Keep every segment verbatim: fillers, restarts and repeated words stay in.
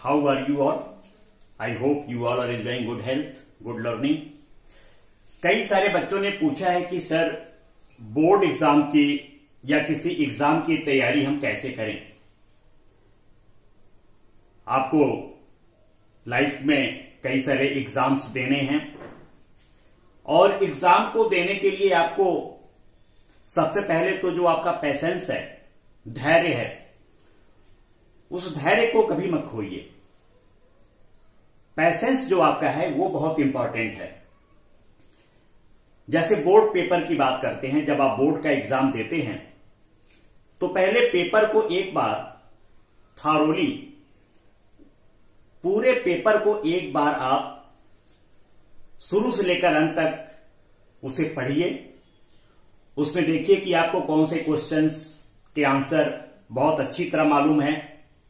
how are you all? I hope you all are enjoying good health, good learning. कई सारे बच्चों ने पूछा है कि सर बोर्ड एग्जाम की या किसी एग्जाम की तैयारी हम कैसे करें। आपको लाइफ में कई सारे एग्जाम्स देने हैं और एग्जाम को देने के लिए आपको सबसे पहले तो जो आपका पेशेंस है, धैर्य है, उस धैर्य को कभी मत खोइए। पेशेंस जो आपका है वो बहुत इंपॉर्टेंट है। जैसे बोर्ड पेपर की बात करते हैं, जब आप बोर्ड का एग्जाम देते हैं तो पहले पेपर को एक बार थारोली, पूरे पेपर को एक बार आप शुरू से लेकर अंत तक उसे पढ़िए। उसमें देखिए कि आपको कौन से क्वेश्चंस के आंसर बहुत अच्छी तरह मालूम है,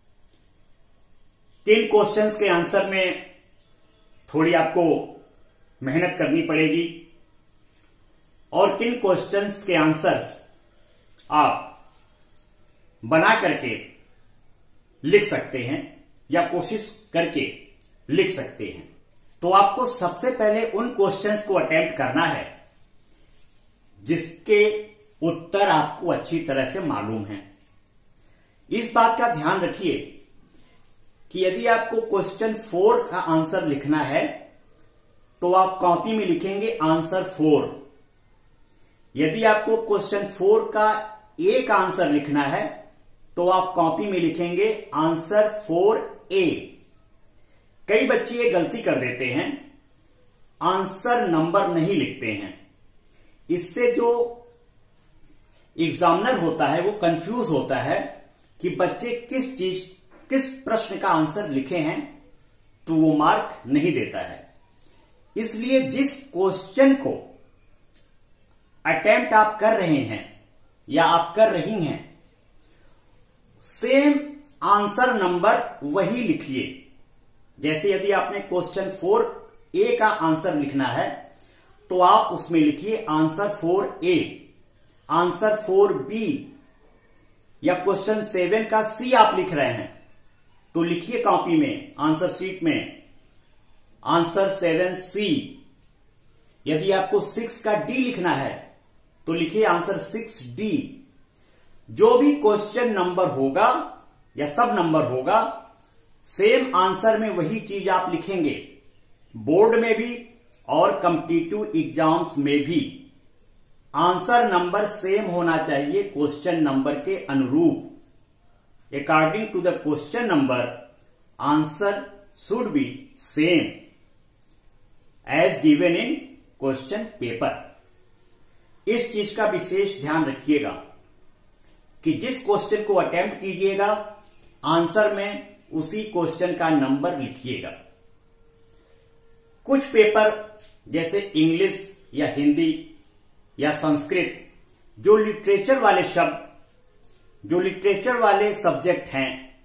किन क्वेश्चंस के आंसर में थोड़ी आपको मेहनत करनी पड़ेगी और किन क्वेश्चंस के आंसर्स आप बना करके लिख सकते हैं या कोशिश करके लिख सकते हैं। तो आपको सबसे पहले उन क्वेश्चंस को अटेम्प्ट करना है जिसके उत्तर आपको अच्छी तरह से मालूम है। इस बात का ध्यान रखिए कि यदि आपको क्वेश्चन फोर का आंसर लिखना है तो आप कॉपी में लिखेंगे आंसर फोर। यदि आपको क्वेश्चन फोर का ए का आंसर लिखना है तो आप कॉपी में लिखेंगे आंसर फोर ए। कई बच्चे ये गलती कर देते हैं, आंसर नंबर नहीं लिखते हैं। इससे जो एग्जामिनर होता है वो कंफ्यूज होता है कि बच्चे किस चीज, किस प्रश्न का आंसर लिखे हैं, तो वो मार्क नहीं देता है। इसलिए जिस क्वेश्चन को अटेम्प्ट आप कर रहे हैं या आप कर रही हैं, सेम आंसर नंबर वही लिखिए। जैसे यदि आपने क्वेश्चन फोर ए का आंसर लिखना है तो आप उसमें लिखिए answer four A, answer four B, या क्वेश्चन सेवन का सी आप लिख रहे हैं तो लिखिए कॉपी में आंसर शीट में आंसर सेवन सी। यदि आपको सिक्स का डी लिखना है तो लिखिए आंसर सिक्स डी। जो भी क्वेश्चन नंबर होगा या सब नंबर होगा, सेम आंसर में वही चीज आप लिखेंगे, बोर्ड में भी और कॉम्पिटिटिव एग्जाम्स में भी। आंसर नंबर सेम होना चाहिए क्वेश्चन नंबर के अनुरूप। According to the question number answer should be same as given in question paper. इस चीज का विशेष ध्यान रखिएगा कि जिस क्वेश्चन को अटेम्प्ट कीजिएगा आंसर में उसी क्वेश्चन का नंबर लिखिएगा। कुछ पेपर जैसे इंग्लिश या हिंदी या संस्कृत, जो लिटरेचर वाले शब्द, जो लिटरेचर वाले सब्जेक्ट हैं,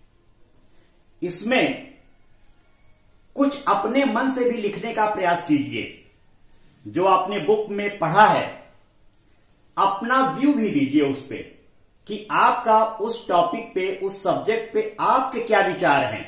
इसमें कुछ अपने मन से भी लिखने का प्रयास कीजिए। जो आपने बुक में पढ़ा है अपना व्यू भी दीजिए उस पे कि आपका उस टॉपिक पे, उस सब्जेक्ट पे आपके क्या विचार हैं।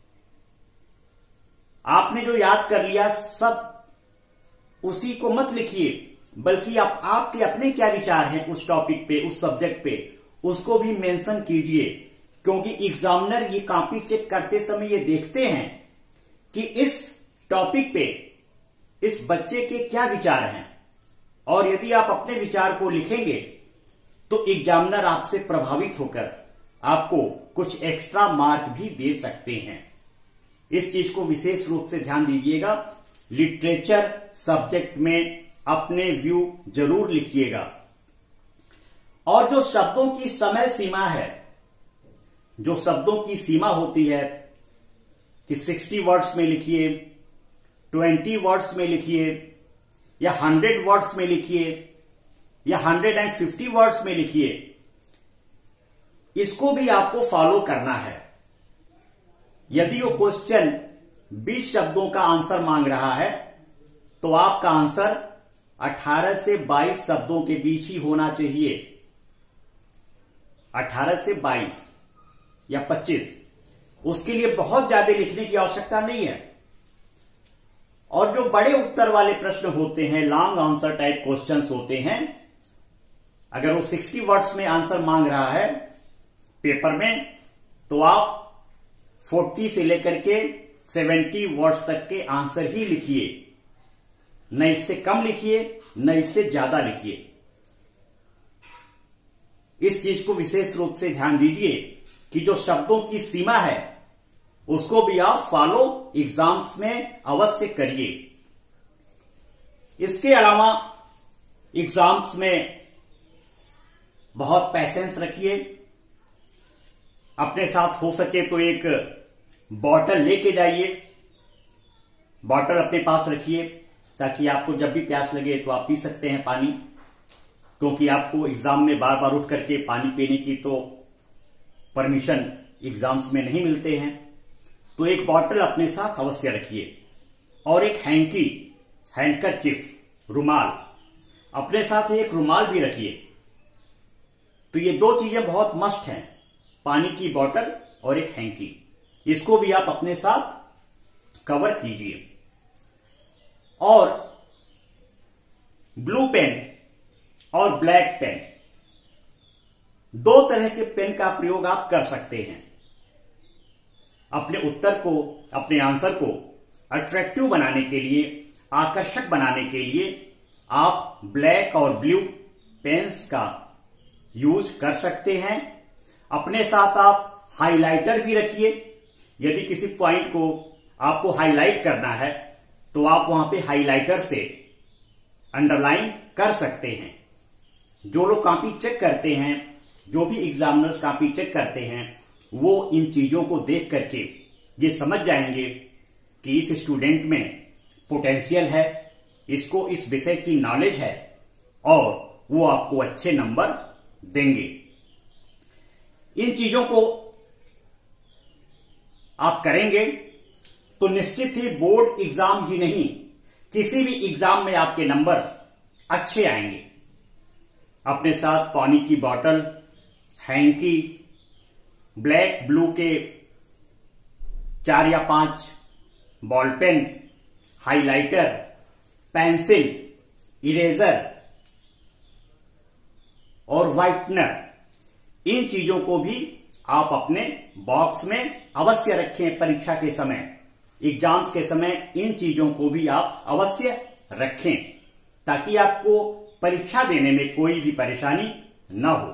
आपने जो याद कर लिया सब उसी को मत लिखिए, बल्कि आप आपके अपने क्या विचार हैं उस टॉपिक पे, उस सब्जेक्ट पे, उसको भी मेंशन कीजिए। क्योंकि एग्जामिनर ये कॉपी चेक करते समय ये देखते हैं कि इस टॉपिक पे इस बच्चे के क्या विचार हैं, और यदि आप अपने विचार को लिखेंगे तो एग्जामिनर आपसे प्रभावित होकर आपको कुछ एक्स्ट्रा मार्क भी दे सकते हैं। इस चीज को विशेष रूप से ध्यान दीजिएगा। लिटरेचर सब्जेक्ट में अपने व्यू जरूर लिखिएगा। और जो शब्दों की समय सीमा है, जो शब्दों की सीमा होती है कि साठ वर्ड्स में लिखिए, बीस वर्ड्स में लिखिए, या सौ वर्ड्स में लिखिए, या एक सौ पचास वर्ड्स में लिखिए, इसको भी आपको फॉलो करना है। यदि वो क्वेश्चन बीस शब्दों का आंसर मांग रहा है तो आपका आंसर अठारह से बाईस शब्दों के बीच ही होना चाहिए। अठारह से बाईस या पच्चीस। उसके लिए बहुत ज्यादा लिखने की आवश्यकता नहीं है। और जो बड़े उत्तर वाले प्रश्न होते हैं, लॉन्ग आंसर टाइप क्वेश्चंस होते हैं, अगर वो साठ वर्ड्स में आंसर मांग रहा है पेपर में, तो आप चालीस से लेकर के सत्तर वर्ड्स तक के आंसर ही लिखिए, न इससे कम लिखिए न इससे ज्यादा लिखिए। इस चीज को विशेष रूप से ध्यान दीजिए कि जो शब्दों की सीमा है उसको भी आप फॉलो एग्जाम्स में अवश्य करिए। इसके अलावा एग्जाम्स में बहुत पैसेंस रखिए। अपने साथ हो सके तो एक बॉटल लेके जाइए, बॉटल अपने पास रखिए ताकि आपको जब भी प्यास लगे तो आप पी सकते हैं पानी, क्योंकि आपको एग्जाम में बार बार उठ करके पानी पीने की तो परमिशन एग्जाम्स में नहीं मिलते हैं। तो एक बॉटल अपने साथ अवश्य रखिए और एक हैंकी, हैंडकरचिफ, रुमाल अपने साथ एक रुमाल भी रखिए। तो ये दो चीजें बहुत मस्ट हैं, पानी की बोतल और एक हैंकी। इसको भी आप अपने साथ कवर कीजिए। और ब्लू पेन और ब्लैक पेन, दो तरह के पेन का प्रयोग आप कर सकते हैं। अपने उत्तर को, अपने आंसर को अट्रैक्टिव बनाने के लिए, आकर्षक बनाने के लिए आप ब्लैक और ब्लू पेन्स का यूज कर सकते हैं। अपने साथ आप हाइलाइटर भी रखिए। यदि किसी पॉइंट को आपको हाईलाइट करना है तो आप वहां पे हाइलाइटर से अंडरलाइन कर सकते हैं। जो लोग कॉपी चेक करते हैं, जो भी एग्जामिनर्स कॉपी चेक करते हैं, वो इन चीजों को देख करके ये समझ जाएंगे कि इस स्टूडेंट में पोटेंशियल है, इसको इस विषय की नॉलेज है, और वो आपको अच्छे नंबर देंगे। इन चीजों को आप करेंगे तो निश्चित ही बोर्ड एग्जाम ही नहीं, किसी भी एग्जाम में आपके नंबर अच्छे आएंगे। अपने साथ पानी की बोतल, हैंकी, ब्लैक ब्लू के चार या पांच ball pen, highlighter, pencil, eraser और व्हाइटनर, इन चीजों को भी आप अपने बॉक्स में अवश्य रखें। परीक्षा के समय, एग्जाम्स के समय इन चीजों को भी आप अवश्य रखें ताकि आपको परीक्षा देने में कोई भी परेशानी न हो।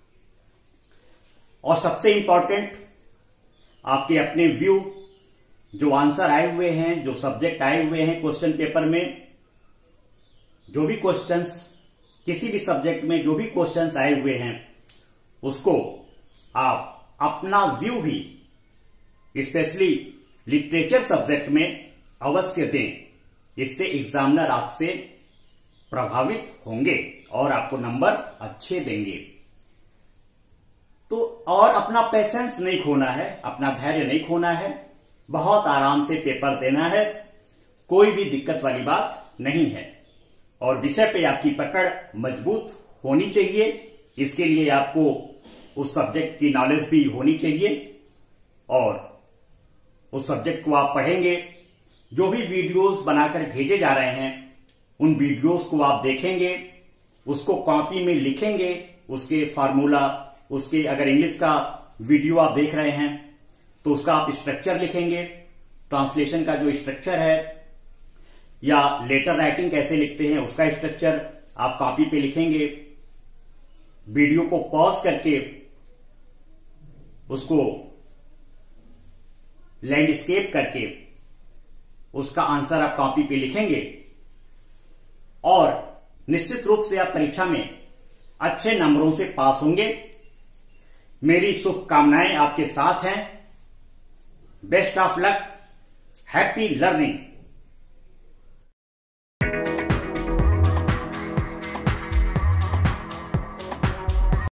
और सबसे इंपॉर्टेंट, आपके अपने व्यू, जो आंसर आए हुए हैं, जो सब्जेक्ट आए हुए हैं क्वेश्चन पेपर में, जो भी क्वेश्चंस, किसी भी सब्जेक्ट में जो भी क्वेश्चंस आए हुए हैं, उसको आप अपना व्यू भी स्पेशली लिटरेचर सब्जेक्ट में अवश्य दें। इससे एग्जामिनर आपसे प्रभावित होंगे और आपको नंबर अच्छे देंगे। तो और अपना पेशेंस नहीं खोना है, अपना धैर्य नहीं खोना है, बहुत आराम से पेपर देना है, कोई भी दिक्कत वाली बात नहीं है। और विषय पे आपकी पकड़ मजबूत होनी चाहिए। इसके लिए आपको उस सब्जेक्ट की नॉलेज भी होनी चाहिए और उस सब्जेक्ट को आप पढ़ेंगे। जो भी वीडियोस बनाकर भेजे जा रहे हैं, उन वीडियोस को आप देखेंगे, उसको कॉपी में लिखेंगे, उसके फार्मूला, उसके अगर इंग्लिश का वीडियो आप देख रहे हैं तो उसका आप स्ट्रक्चर लिखेंगे, ट्रांसलेशन का जो स्ट्रक्चर है, या लेटर राइटिंग कैसे लिखते हैं उसका स्ट्रक्चर आप कॉपी पे लिखेंगे। वीडियो को पॉज करके उसको लैंडस्केप करके उसका आंसर आप कॉपी पे लिखेंगे और निश्चित रूप से आप परीक्षा में अच्छे नंबरों से पास होंगे। मेरी शुभकामनाएं आपके साथ हैं। Best of luck, happy learning.